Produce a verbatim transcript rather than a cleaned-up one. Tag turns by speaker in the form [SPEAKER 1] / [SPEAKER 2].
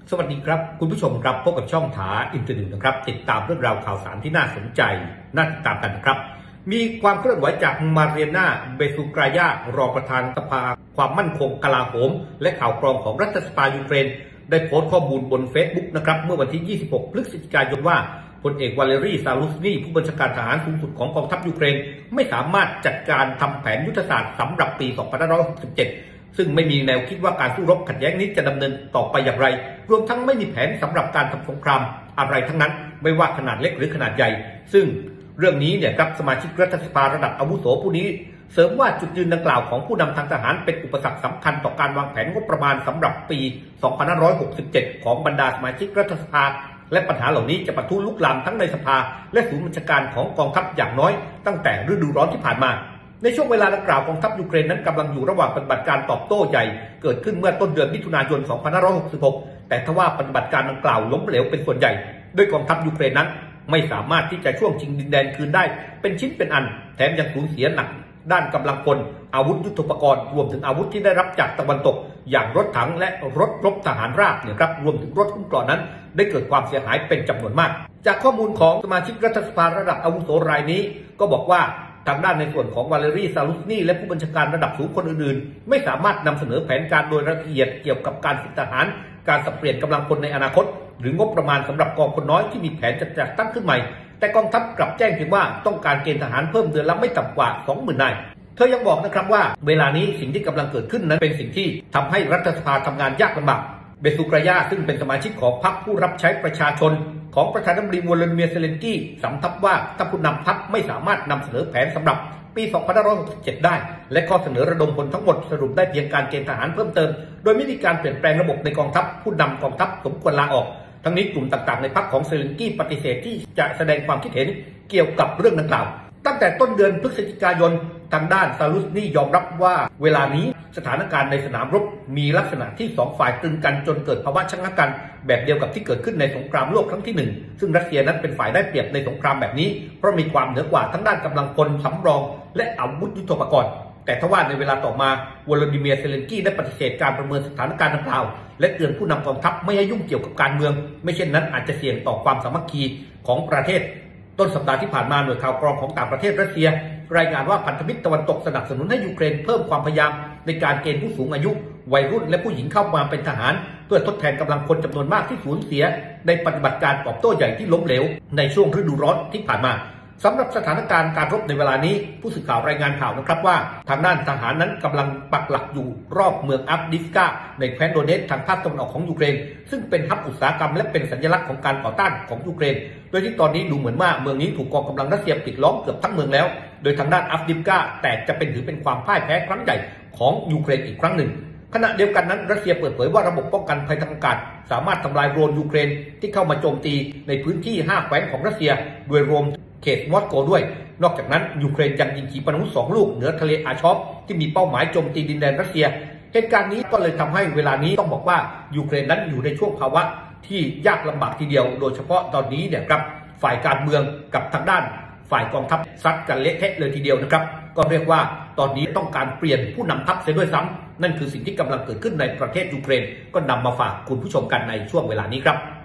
[SPEAKER 1] สวัสดีครับคุณผู้ชมครับพบกับช่องถาอินเตอร์นิวนะครับติดตามเรื่องราวข่าวสารที่น่าสนใจน่าติดตามกันนะครับมีความเคลื่อนไหวจากมาเรียนาเบซูกรายารองประธานสภาความมั่นคงกลาโหมและข่าวกรองของรัฐสภายูเครนได้โพสต์ข้อมูลบน Facebook นะครับเมื่อวันที่ ยี่สิบหก พฤศจิกายนว่าพลเอกวาเลรีซาลุสนีผู้บัญชาการทหารสูงสุดของกองทัพยูเครนไม่สามารถจัดการทำแผนยุทธศาสตร์สำหรับปี สองพันห้าร้อยหกสิบเจ็ด ซึ่งไม่มีแนวคิดว่าการสู้รบขัดแย้งนี้จะดำเนินต่อไปอย่างไรรวมทั้งไม่มีแผนสำหรับการทำสงครามอะไรทั้งนั้นไม่ว่าขนาดเล็กหรือขนาดใหญ่ซึ่งเรื่องนี้เนี่ยครับสมาชิกรัฐสภาระดับอาวุโสผู้นี้เสริมว่าจุดยืนดังกล่าวของผู้นำทางทหารเป็นอุปสรรคสำคัญต่อการวางแผนงบประมาณสำหรับปี สองพันห้าร้อยหกสิบเจ็ด ของบรรดาสมาชิกรัฐสภาและปัญหาเหล่านี้จะปะทุลุกลามทั้งในสภาและศูนย์บัญชาการของกองทัพอย่างน้อยตั้งแต่ฤดูร้อนที่ผ่านมาในช่วงเวลาดังกล่าวกองทัพยูเครนนั้นกำลังอยู่ระหว่างปฏิบัติการตอบโต้ใหญ่เกิดขึ้นเมื่อต้นเดือนมิถุนายน สองพันห้าร้อยหกสิบหก แต่ทว่าปฏิบัติการดังกล่าวล้มเหลวเป็นส่วนใหญ่โดยกองทัพยูเครนนั้นไม่สามารถที่จะช่วงชิงดินแดนคืนได้เป็นชิ้นเป็นอันแถมยังสูญเสียหนักด้านกำลังพลอาวุธยุทโธปกรณ์รวมถึงอาวุธที่ได้รับจากตะวันตกอย่างรถถังและรถรบทหารราบเนี่ยครับรวมถึงรถคุ้มเกราะนั้นได้เกิดความเสียหายเป็นจำนวนมากจากข้อมูลของสมาชิกรัฐสภาระดับอาวุโสรายนี้ก็บอกว่าทางด้านในส่วนของวาเลรีซาลุสนีและผู้บัญชาการระดับสูงคนอื่นๆไม่สามารถนำเสนอแผนการโดยละเอียดเกี่ยวกับการฝึกทหารการสับเปลี่ยนกำลังพลในอนาคตหรืองบประมาณสำหรับกองพลน้อยที่มีแผนจะจัดตั้งขึ้นใหม่แต่กองทัพกลับแจ้งเพียงว่าต้องการเกณฑ์ทหารเพิ่มเดือนละไม่ต่ำกว่า สองหมื่น นายเธอยังบอกนะครับว่าเวลานี้สิ่งที่กำลังเกิดขึ้นนั้นเป็นสิ่งที่ทำให้รัฐสภาทำงานยากลำบากเบซูกรายาซึ่งเป็นสมาชิกของพรรคผู้รับใช้ประชาชนของประธานาธิบดีวลาดิเมียร์เซเลนสกี้สำทับว่าถ้าผู้นำพรรคไม่สามารถนำเสนอแผนสำหรับปี สองพันห้าร้อยหกสิบเจ็ด ได้และข้อเสนอระดมพลทั้งหมดสรุปได้เพียงการเกณฑ์ทหารเพิ่มเติมโดยไม่มีการเปลี่ยนแปลงระบบในกองทัพผู้นำกองทัพสมควรลาออกทั้งนี้กลุ่มต่างๆในพรรคของเซเลนสกี้ปฏิเสธที่จะแสดงความคิดเห็นเกี่ยวกับเรื่องดังกล่าวตั้งแต่ต้นเดือนพฤศจิกายนทางด้านซาลุสนียอมรับว่าเวลานี้สถานการณ์ในสนามรบมีลักษณะที่สองฝ่ายตรึงกันจนเกิดภาวะชะงักกันแบบเดียวกับที่เกิดขึ้นในสงครามโลกครั้งที่หนึ่งซึ่งรัสเซียนั้นเป็นฝ่ายได้เปรียบในสงครามแบบนี้เพราะมีความเหนือกว่าทั้งด้านกำลังพลสำรองและอาวุธยุทโธปกรณ์แต่ทว่าในเวลาต่อมาวลาดิเมียร์เซเลนสกี้ได้ปฏิเสธการประเมินสถานการณ์ดังกล่าวและเตือนผู้นำกองทัพไม่ให้ยุ่งเกี่ยวกับการเมืองไม่เช่นนั้นอาจจะเสี่ยงต่อความสามัคคีของประเทศต้นสัปดาห์ที่ผ่านมาหน่วยข่าวกรองของต่างประเทศรัสเซียรายงานว่าพันธมิตรตะวันตกสนับสนุนให้ยูเครนเพิ่มความพยายามในการเกณฑ์ผู้สูงอายุวัยรุ่นและผู้หญิงเข้ามาเป็นทหารเพื่อทดแทนกำลังพลจำนวนมากที่สูญเสียในปฏิบัติการตอบโต้ใหญ่ที่ล้มเหลวในช่วงฤดูร้อนที่ผ่านมาสำหรับสถานการณ์การรบในเวลานี้ผู้สื่อข่าวรายงานข่าวนะครับว่าทางด้านทหารนั้นกำลังปักหลักอยู่รอบเมืองอัฟดิฟกาในแคว้นโดเนตทางภาคตะวันออกของยูเครนซึ่งเป็นฮับอุตสาหกรรมและเป็นสัญลักษณ์ของการต่อต้านของยูเครนโดยที่ตอนนี้ดูเหมือนว่าเมืองนี้ถูกกองกำลังรัสเซียปิดล้อมเกือบทั้งเมืองแล้วโดยทางด้านอัฟดิฟกาแต่จะเป็นถือเป็นความพ่ายแพ้ครั้งใหญ่ของยูเครนอีกครั้งหนึ่งขณะเดียวกันนั้นรัสเซียเปิดเผยว่าระบบป้องกันภัยทางอากาศสามารถทำลายโดรนยูเครนที่เข้ามาโจมตีในพื้นที่ห้าแคว้นของรัสเซียโดยรวมเขตมอสโกด้วยนอกจากนั้นยูเครนยังยิงขีปนาวุธสองลูกเหนือทะเลอาชอฟที่มีเป้าหมายโจมตีดินแดนรัสเซียเหตุการณ์นี้ก็เลยทำให้เวลานี้ต้องบอกว่ายูเครนนั้นอยู่ในช่วงภาวะที่ยากลำบากทีเดียวโดยเฉพาะตอนนี้เนี่ยครับฝ่ายการเมืองกับทางด้านฝ่ายกองทัพซัดกันเละเทะเลยทีเดียวนะครับก็เรียกว่าตอนนี้ต้องการเปลี่ยนผู้นำทัพเสียด้วยซ้ำนั่นคือสิ่งที่กำลังเกิดขึ้นในประเทศยูเครนก็นำมาฝากคุณผู้ชมกันในช่วงเวลานี้ครับ